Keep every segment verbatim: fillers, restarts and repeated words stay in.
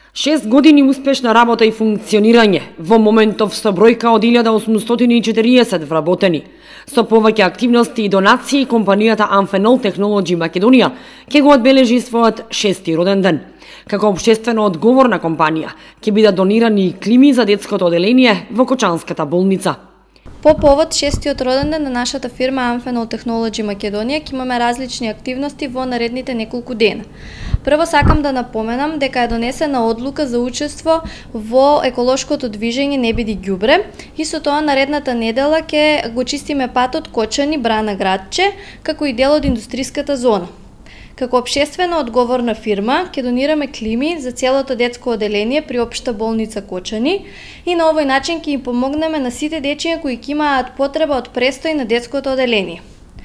Шест години успешна работа и функционирање, во моментов со бројка од илјада осумстотини и четириесет вработени. Со повеќе активности и донации, компанијата Amphenol Technology Македонија ќе го одбележи својот шести роден ден. Како општествено одговорна компанија, ќе бидат донирани и клими за детското оделение во Кочанската болница. По повод шестиот роден ден на нашата фирма Amphenol Technology Македонија ќе имаме различни активности во наредните неколку дена. Прво сакам да напоменам дека е донесена одлука за учество во еколошкото движење Не биди ѓубре и со тоа наредната недела ќе го чистиме патот Кочани Брана Градче, како и дел од индустриската зона. Како општествено одговорна фирма ќе донираме клими за целото детско оделение при Општа болница Кочани и на овој начин ќе им помогнеме на сите дечиња кои ќе имаат потреба од престој на детското оделение.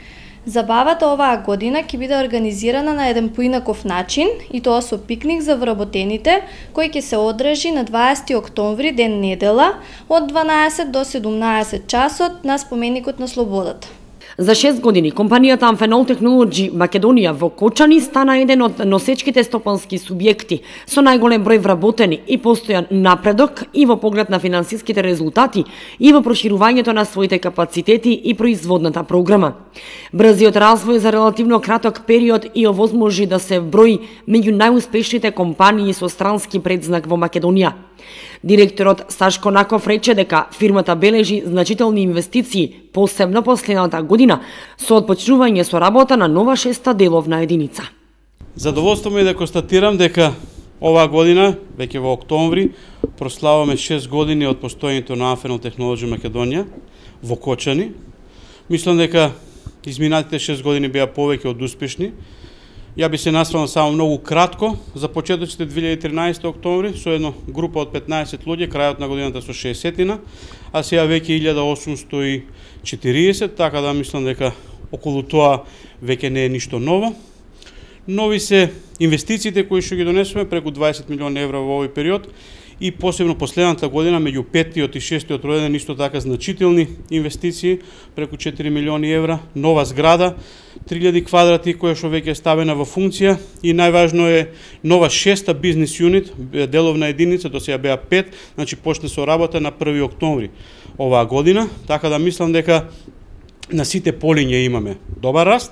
Забавата оваа година ќе биде организирана на еден поинаков начин и тоа со пикник за вработените кој ќе се одржи на дваесети октомври, ден недела, од дванаесет до седумнаесет часот на споменикот на Слободата. За шест години компанијата Amphenol Technology Македонија во Кочани стана еден од носечките стопански субјекти со најголем број вработени и постојан напредок и во поглед на финансиските резултати и во проширувањето на своите капацитети и производната програма. Брзиот развој за релативно краток период и овозможи да се брои меѓу најуспешните компании со странски предзнак во Македонија. Директорот Сашко Наков рече дека фирмата бележи значителни инвестиции, посебно последната година, со отпочнување со работа на нова шеста деловна единица. Задоволство ми е да констатирам дека оваа година, веќе во октомври, прославуваме шест години од постоењето на Amphenol Technology Македонија во Кочани. Мислам дека изминатите шест години беа повеќе од успешни. Ја би се насврнал само многу кратко за почетоците две илјади и тринаесетте октомври со една група од петнаесет луѓе, крајот на годината со шеесеттина, а сега веќе илјада осумстотини и четириесет, така да мислам дека околу тоа веќе не е ништо ново. Нови се инвестициите кои што ги донесуваме, преку дваесет милиони евра во овој период, и посебно последната година меѓу петтиот и шестиот роден исто така значителни инвестиции, преку четири милиони евра, нова зграда, три илјади квадрати која што веќе е ставена во функција и најважно е нова шеста бизнис юнит, деловна единица, до сега беа пет, значи почна со работа на први октомври оваа година, така да мислам дека на сите полиња имаме добар раст.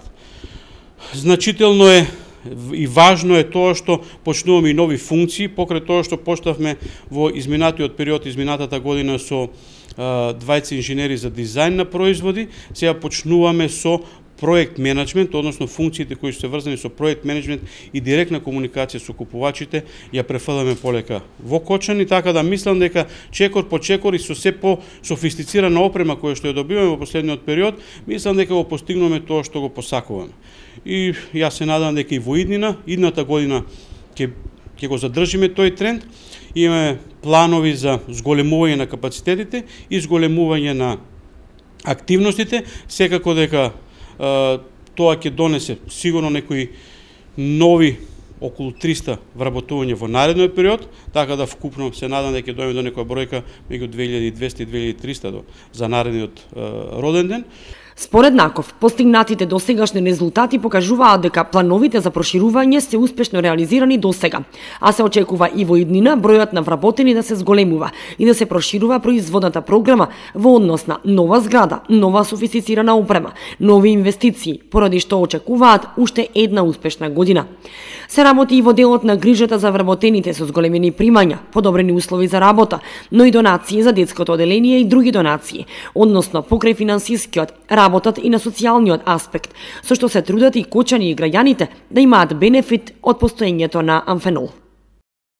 Значително е и важно е тоа што почнуваме и нови функции, покрај тоа што почнавме во изминатиот период, изминатата година со двајца инженери за дизајн на производи, сега почнуваме со проект менеджмент, односно функциите кои се врзани со проект менеджмент и директна комуникација со купувачите, ја префрламе полека во Кочани, така да мислам дека чекор по чекор и со се по софистицирана опрема која што ја добиваме во последниот период, мислам дека го постигнуваме тоа што го посакуваме. И јас се надам дека и во иднина, идната година ќе ќе го задржиме тој тренд. Имаме планови за зголемување на капацитетите и зголемување на активностите, секако дека тоа ќе донесе сигурно некои нови околу триста вработувања во наредниот период, така да вкупно се надам дека ќе дојдеме до некоја бројка меѓу две илјади и двесте и две илјади и триста за наредниот роден ден. Според Наков, постигнатите досегашни резултати покажуваат дека плановите за проширување се успешно реализирани досега, а се очекува и во иднина бројот на вработени да се зголемува и да се проширува производната програма во однос на нова зграда, нова софистицирана опрема, нови инвестиции, поради што очекуваат уште една успешна година. Се работи и во делот на грижата за вработените со зголемени примања, подобрени услови за работа, но и донации за детското оделение и други донации, односно покрај финансискиот, работат и на социјалниот аспект, со што се трудат и Кочани и граѓаните да имаат бенефит од постоењето на Amphenol.